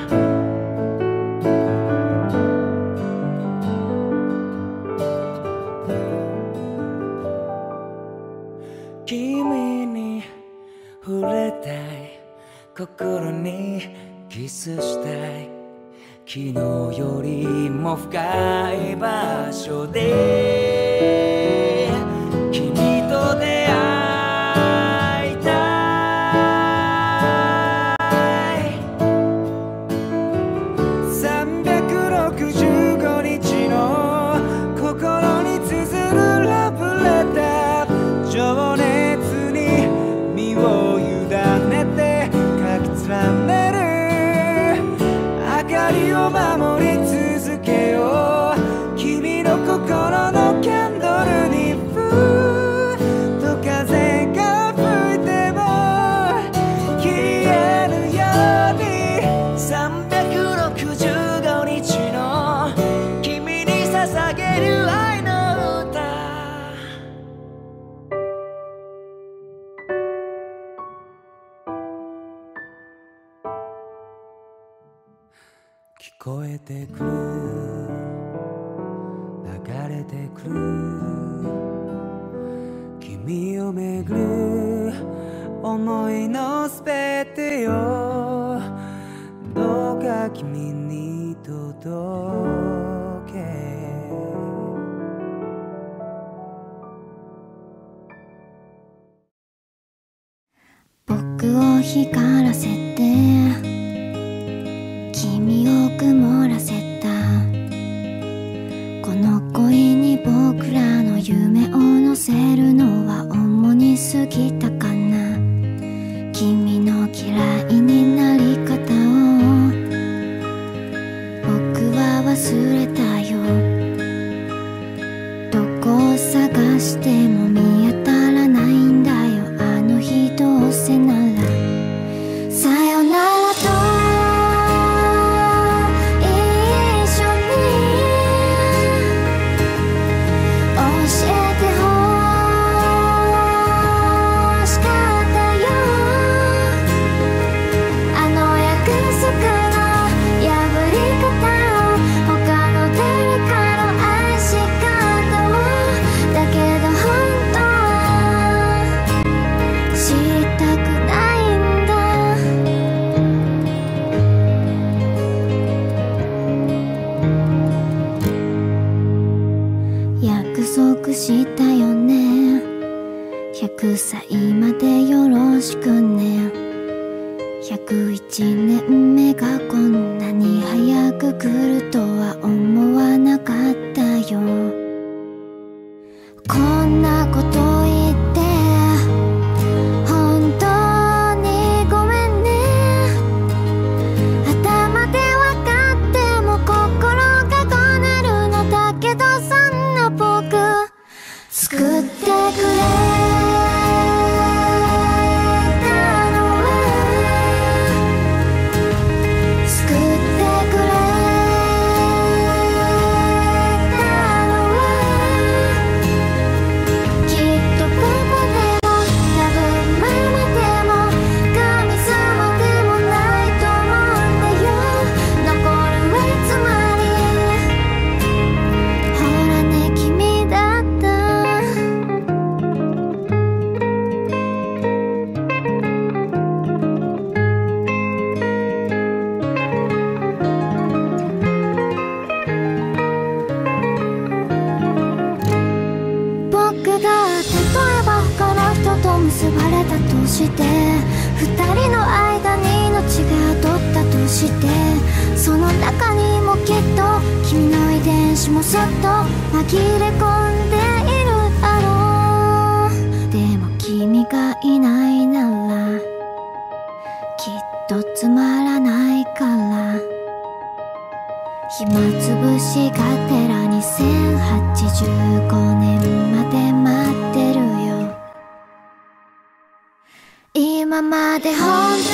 君に触れたい心にキスしたい昨日よりも深い場所で君と出会いたいを守り続けよう。君の心のキャンドルにふーっと風が吹いても消えぬように、365日の君に捧げる愛の歌。聞こえてくる、流れてくる、君をめぐる思いのすべてよ、どうか君に届け。 僕を光らせて君を曇らせた、この恋に僕らの夢を乗せるのは主に過ぎたかな。君の嫌いになり方を僕は忘れたよ。どこを探しても見当たらないんだよ、あの日どうせならさよならと一緒に教えてほしかったよ。あの約束の破り方を他の誰かの愛し方を、だけど本当は知りたくないんだ。約束したよね、100歳までよろしくね。101年目がこんなに早く来るとは思わなかったよ。こんなこと言って本当にごめんね。頭でわかっても心がごねるのだけど、そんな僕救ってくれたのは、救ってくれたのは、きっとパパでも多分ママでも神様でもないと思うんだよ。残るはいつまりほらね、君だった。僕が例えば他の人と結ばれたとして、二人の間に命が宿ったとして、その中にもきっと君の遺伝子もそっと紛れ込んでいるだろう。でも君がいないならきっとつまらないから、暇つぶしがてら2085年まで待ってるよ。今まで本